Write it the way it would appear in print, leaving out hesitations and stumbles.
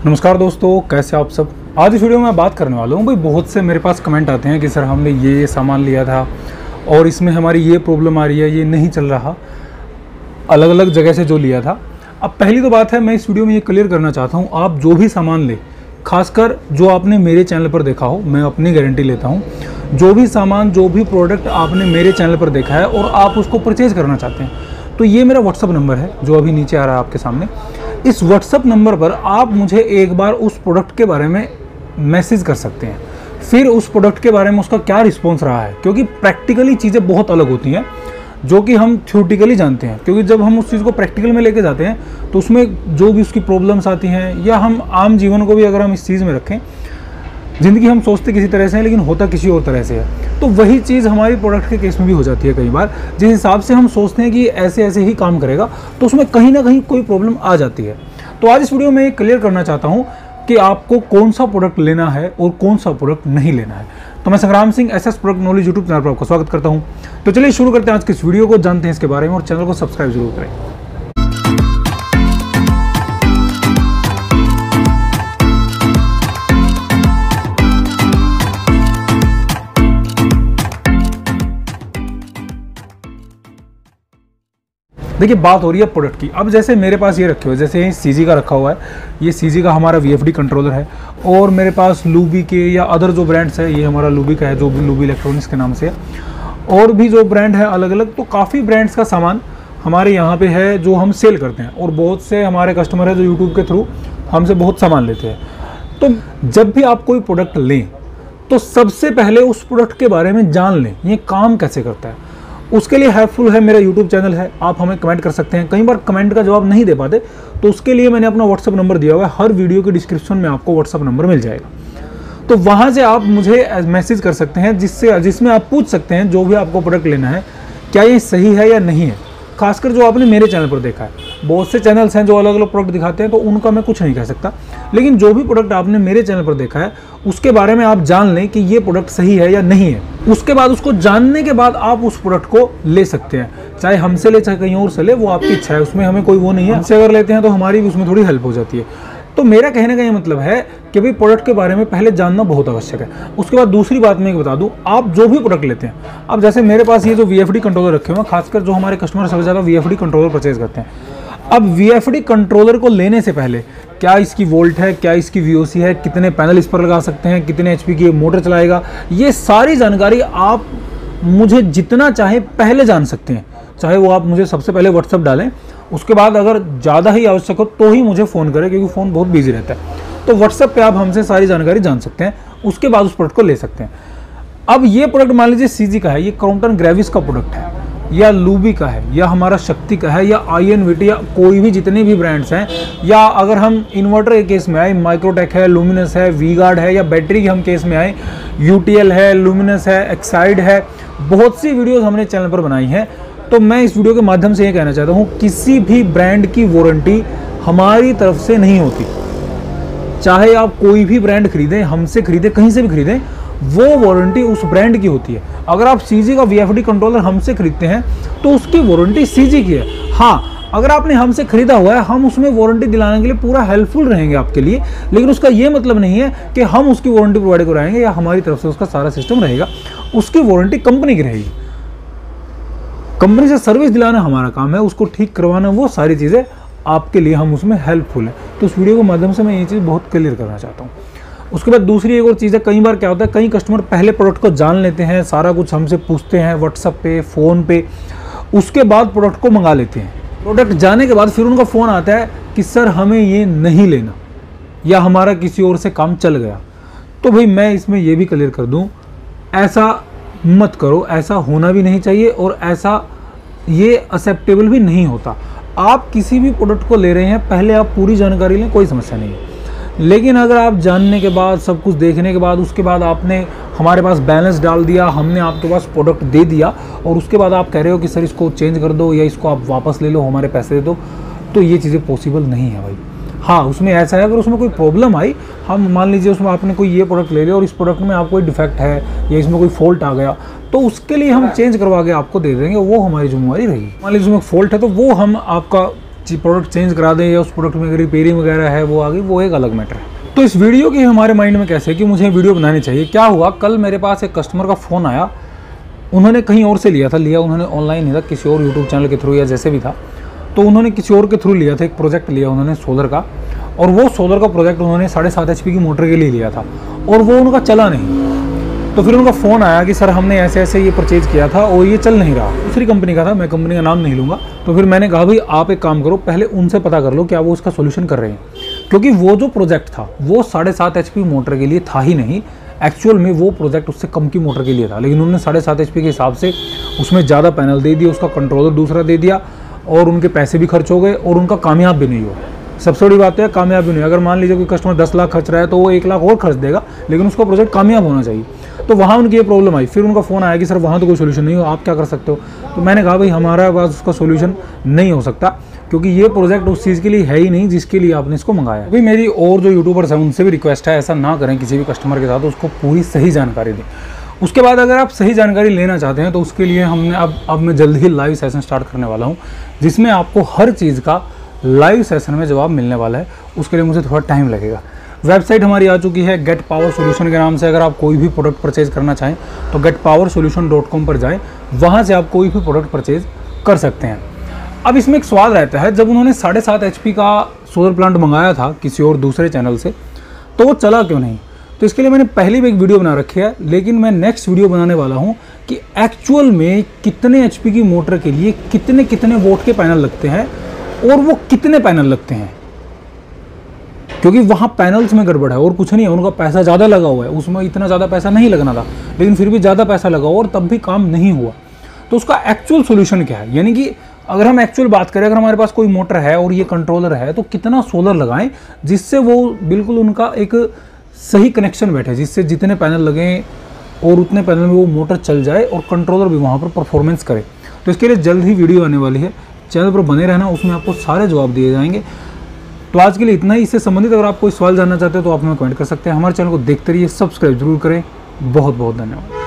नमस्कार दोस्तों, कैसे आप सब। आज इस वीडियो में मैं बात करने वाला हूँ भाई। बहुत से मेरे पास कमेंट आते हैं कि सर हमने ये सामान लिया था और इसमें हमारी ये प्रॉब्लम आ रही है, ये नहीं चल रहा, अलग अलग जगह से जो लिया था। अब पहली तो बात है, मैं इस वीडियो में ये क्लियर करना चाहता हूँ, आप जो भी सामान ले, खासकर जो आपने मेरे चैनल पर देखा हो, मैं अपनी गारंटी लेता हूँ, जो भी सामान जो भी प्रोडक्ट आपने मेरे चैनल पर देखा है और आप उसको परचेज़ करना चाहते हैं, तो ये मेरा व्हाट्सअप नंबर है जो अभी नीचे आ रहा है आपके सामने। इस व्हाट्सअप नंबर पर आप मुझे एक बार उस प्रोडक्ट के बारे में मैसेज कर सकते हैं, फिर उस प्रोडक्ट के बारे में उसका क्या रिस्पॉन्स रहा है, क्योंकि प्रैक्टिकली चीज़ें बहुत अलग होती हैं जो कि हम थ्योरेटिकली जानते हैं। क्योंकि जब हम उस चीज़ को प्रैक्टिकल में लेके जाते हैं तो उसमें जो भी उसकी प्रॉब्लम्स आती हैं, या हम आम जीवन को भी अगर हम इस चीज़ में रखें, ज़िंदगी हम सोचते किसी तरह से हैं लेकिन होता किसी और तरह से है, तो वही चीज़ हमारी प्रोडक्ट के केस में भी हो जाती है कई बार। जिस हिसाब से हम सोचते हैं कि ऐसे ऐसे ही काम करेगा, तो उसमें कहीं ना कहीं कोई प्रॉब्लम आ जाती है। तो आज इस वीडियो में क्लियर करना चाहता हूँ कि आपको कौन सा प्रोडक्ट लेना है और कौन सा प्रोडक्ट नहीं लेना है। तो मैं Sangram Singh SS product knowledge YouTube channel पर आपका स्वागत करता हूँ। तो चलिए शुरू करते हैं आज के इस वीडियो को, जानते हैं इसके बारे में और चैनल को सब्सक्राइब जरूर करें। देखिए, बात हो रही है प्रोडक्ट की। अब जैसे मेरे पास ये रखे हुए, जैसे सीजी का रखा हुआ है, ये सीजी का हमारा वीएफडी कंट्रोलर है, और मेरे पास लूबी के या अदर जो ब्रांड्स है, ये हमारा लूबी का है जो भी लूबी इलेक्ट्रॉनिक्स के नाम से है, और भी जो ब्रांड है अलग अलग, तो काफ़ी ब्रांड्स का सामान हमारे यहाँ पे है जो हम सेल करते हैं, और बहुत से हमारे कस्टमर है जो यूट्यूब के थ्रू हमसे बहुत सामान लेते हैं। तो जब भी आप कोई प्रोडक्ट लें तो सबसे पहले उस प्रोडक्ट के बारे में जान लें, ये काम कैसे करता है। उसके लिए हेल्पफुल है मेरा यूट्यूब चैनल है, आप हमें कमेंट कर सकते हैं। कई बार कमेंट का जवाब नहीं दे पाते, तो उसके लिए मैंने अपना व्हाट्सअप नंबर दिया हुआ है, हर वीडियो के डिस्क्रिप्शन में आपको व्हाट्सअप नंबर मिल जाएगा। तो वहाँ से आप मुझे मैसेज कर सकते हैं, जिसमें आप पूछ सकते हैं जो भी आपको प्रोडक्ट लेना है, क्या ये सही है या नहीं है। खासकर जो आपने मेरे चैनल पर देखा है, बहुत से चैनल्स हैं जो अलग अलग प्रोडक्ट दिखाते हैं, तो उनका मैं कुछ नहीं कह सकता, लेकिन जो भी प्रोडक्ट आपने मेरे चैनल पर देखा है उसके बारे में आप जान लें कि ये प्रोडक्ट सही है या नहीं है। उसके बाद उसको जानने के बाद आप उस प्रोडक्ट को ले सकते हैं, चाहे हमसे ले चाहे कहीं और से ले, वो आपकी इच्छा है, उसमें हमें कोई वो नहीं है। हमसे अगर लेते हैं तो हमारी भी उसमें थोड़ी हेल्प हो जाती है। तो मेरा कहने का ये मतलब है कि भाई प्रोडक्ट के बारे में पहले जानना बहुत आवश्यक है। उसके बाद दूसरी बात मैं बता दूं, आप जो भी प्रोडक्ट लेते हैं, अब जैसे मेरे पास ये जो वीएफडी कंट्रोलर रखे हुए हैं, खासकर जो हमारे कस्टमर सबसे ज़्यादा वीएफडी कंट्रोलर परचेज करते हैं। अब वीएफडी कंट्रोलर को लेने से पहले क्या इसकी वोल्ट है, क्या इसकी वीओसी है, कितने पैनल इस पर लगा सकते हैं, कितने एचपी की मोटर चलाएगा, ये सारी जानकारी आप मुझे जितना चाहे पहले जान सकते हैं। चाहे वो आप मुझे सबसे पहले व्हाट्सअप डालें, उसके बाद अगर ज़्यादा ही आवश्यक हो तो ही मुझे फ़ोन करें, क्योंकि फ़ोन बहुत बिजी रहता है। तो व्हाट्सएप पे आप हमसे सारी जानकारी जान सकते हैं, उसके बाद उस प्रोडक्ट को ले सकते हैं। अब ये प्रोडक्ट मान लीजिए सीजी का है, ये क्रॉम्पटन ग्रेविस का प्रोडक्ट है, या लूबी का है, या हमारा शक्ति का है, या आईएनवीटी, या कोई भी जितने भी ब्रांड्स हैं, या अगर हम इन्वर्टर के केस में आए, माइक्रोटेक है, लुमिनस है, वी गार्ड है, या बैटरी के हम केस में आए, यूटीएल है, लुमिनस है, एक्साइड है, बहुत सी वीडियोज़ हमने चैनल पर बनाई हैं। तो मैं इस वीडियो के माध्यम से ये कहना चाहता हूँ, किसी भी ब्रांड की वारंटी हमारी तरफ से नहीं होती। चाहे आप कोई भी ब्रांड खरीदें, हमसे खरीदें, कहीं से भी खरीदें, वो वारंटी उस ब्रांड की होती है। अगर आप सीजी का वीएफडी कंट्रोलर हमसे खरीदते हैं तो उसकी वारंटी सीजी की है। हाँ, अगर आपने हमसे खरीदा हुआ है, हम उसमें वारंटी दिलाने के लिए पूरा हेल्पफुल रहेंगे आपके लिए, लेकिन उसका ये मतलब नहीं है कि हम उसकी वारंटी प्रोवाइड कराएंगे या हमारी तरफ से उसका सारा सिस्टम रहेगा। उसकी वारंटी कंपनी की रहेगी। कंपनी से सर्विस दिलाना हमारा काम है, उसको ठीक करवाना, वो सारी चीज़ें आपके लिए हम उसमें हेल्पफुल है। तो इस वीडियो के माध्यम से मैं ये चीज़ बहुत क्लियर करना चाहता हूँ। उसके बाद दूसरी एक और चीज़ है, कई बार क्या होता है, कई कस्टमर पहले प्रोडक्ट को जान लेते हैं, सारा कुछ हमसे पूछते हैं व्हाट्सएप पे, फ़ोन पे, उसके बाद प्रोडक्ट को मंगा लेते हैं। प्रोडक्ट जाने के बाद फिर उनका फ़ोन आता है कि सर हमें ये नहीं लेना, या हमारा किसी और से काम चल गया। तो भाई मैं इसमें ये भी क्लियर कर दूँ, ऐसा मत करो, ऐसा होना भी नहीं चाहिए, और ऐसा ये एक्सेप्टेबल भी नहीं होता। आप किसी भी प्रोडक्ट को ले रहे हैं, पहले आप पूरी जानकारी लें, कोई समस्या नहीं है। लेकिन अगर आप जानने के बाद, सब कुछ देखने के बाद, उसके बाद आपने हमारे पास बैलेंस डाल दिया, हमने आपके पास प्रोडक्ट दे दिया, और उसके बाद आप कह रहे हो कि सर इसको चेंज कर दो या इसको आप वापस ले लो, हमारे पैसे दे दो, तो ये चीज़ें पॉसिबल नहीं है भाई। हाँ, उसमें ऐसा है, अगर उसमें कोई प्रॉब्लम आई, हम मान लीजिए उसमें आपने कोई ये प्रोडक्ट ले लिया और इस प्रोडक्ट में आपको कोई डिफेक्ट है या इसमें कोई फॉल्ट आ गया, तो उसके लिए हम चेंज करवा के आपको दे देंगे, वो हमारी जिम्मेवारी रहेगी। मान लीजिए उसमें फॉल्ट है तो वो हम आपका प्रोडक्ट चेंज करा दें या उस प्रोडक्ट में अगर रिपेयरिंग वगैरह है वो आ गई, वो एक अलग मैटर है। तो इस वीडियो की हमारे माइंड में कैसे कि मुझे वीडियो बनानी चाहिए। क्या हुआ, कल मेरे पास एक कस्टमर का फ़ोन आया, उन्होंने कहीं और से लिया उन्होंने ऑनलाइन नहीं था, किसी और यूट्यूब चैनल के थ्रू या जैसे भी था, तो उन्होंने किसी और के थ्रू लिया था, एक प्रोजेक्ट लिया उन्होंने सोलर का, और वो सोलर का प्रोजेक्ट उन्होंने 7.5 HP की मोटर के लिए लिया था और वो उनका चला नहीं। तो फिर उनका फ़ोन आया कि सर हमने ऐसे ऐसे ये परचेज किया था और ये चल नहीं रहा। दूसरी कंपनी का था, मैं कंपनी का नाम नहीं लूँगा। तो फिर मैंने कहा भाई आप एक काम करो, पहले उनसे पता कर लो क्या वो उसका सोल्यूशन कर रहे हैं, क्योंकि वो जो प्रोजेक्ट था वो 7.5 HP मोटर के लिए था ही नहीं। एक्चुअल में वो प्रोजेक्ट उससे कम की मोटर के लिए था, लेकिन उन्होंने 7.5 HP के हिसाब से उसमें ज़्यादा पैनल दे दिया, उसका कंट्रोलर दूसरा दे दिया और उनके पैसे भी खर्च हो गए और उनका कामयाब भी नहीं हुआ। सबसे बड़ी बात है कामयाब भी नहीं। अगर मान लीजिए कोई कस्टमर 10 लाख खर्च रहा है तो वो 1 लाख और खर्च देगा, लेकिन उसका प्रोजेक्ट कामयाब होना चाहिए। तो वहाँ उनकी ये प्रॉब्लम आई। फिर उनका फ़ोन आया कि सर वहाँ तो कोई सोल्यूशन नहीं हो, आप क्या कर सकते हो। तो मैंने कहा भाई हमारा पास उसका सोल्यूशन नहीं हो सकता, क्योंकि ये प्रोजेक्ट उस चीज़ के लिए है ही नहीं जिसके लिए आपने इसको मंगाया। भाई मेरी और जो यूट्यूबर्स हैं उनसे भी रिक्वेस्ट है, ऐसा ना करें किसी भी कस्टमर के साथ, उसको पूरी सही जानकारी दें। उसके बाद अगर आप सही जानकारी लेना चाहते हैं तो उसके लिए हमने अब मैं जल्द ही लाइव सेशन स्टार्ट करने वाला हूँ, जिसमें आपको हर चीज़ का लाइव सेशन में जवाब मिलने वाला है। उसके लिए मुझे थोड़ा टाइम लगेगा। वेबसाइट हमारी आ चुकी है गेट पावर सोल्यूशन के नाम से। अगर आप कोई भी प्रोडक्ट परचेज करना चाहें तो getpowersolution.com पर जाएं, वहाँ से आप कोई भी प्रोडक्ट परचेज कर सकते हैं। अब इसमें एक सवाल रहता है, जब उन्होंने 7.5 HP का सोलर प्लांट मंगाया था किसी और दूसरे चैनल से, तो वो चला क्यों नहीं। तो इसके लिए मैंने पहले भी एक वीडियो बना रखी है, लेकिन मैं नेक्स्ट वीडियो बनाने वाला हूँ कि एक्चुअल में कितने HP की मोटर के लिए कितने वोल्ट के पैनल लगते हैं और वो कितने पैनल लगते हैं, क्योंकि वहाँ पैनल्स में गड़बड़ है और कुछ नहीं है। उनका पैसा ज़्यादा लगा हुआ है, उसमें इतना ज़्यादा पैसा नहीं लगना था, लेकिन फिर भी ज़्यादा पैसा लगा और तब भी काम नहीं हुआ। तो उसका एक्चुअल सोल्यूशन क्या है, यानी कि अगर हम एक्चुअल बात करें, अगर हमारे पास कोई मोटर है और ये कंट्रोलर है तो कितना सोलर लगाएं जिससे वो बिल्कुल उनका एक सही कनेक्शन बैठे, जिससे जितने पैनल लगें और उतने पैनल में वो मोटर चल जाए और कंट्रोलर भी वहाँ पर परफॉर्मेंस करे। तो इसके लिए जल्द ही वीडियो आने वाली है, चैनल पर बने रहना, उसमें आपको सारे जवाब दिए जाएंगे। तो आज के लिए इतना ही। इससे संबंधित अगर आप कोई सवाल जानना चाहते हो तो आप हमें कमेंट कर सकते हैं। हमारे चैनल को देखते रहिए, सब्सक्राइब जरूर करें। बहुत बहुत धन्यवाद।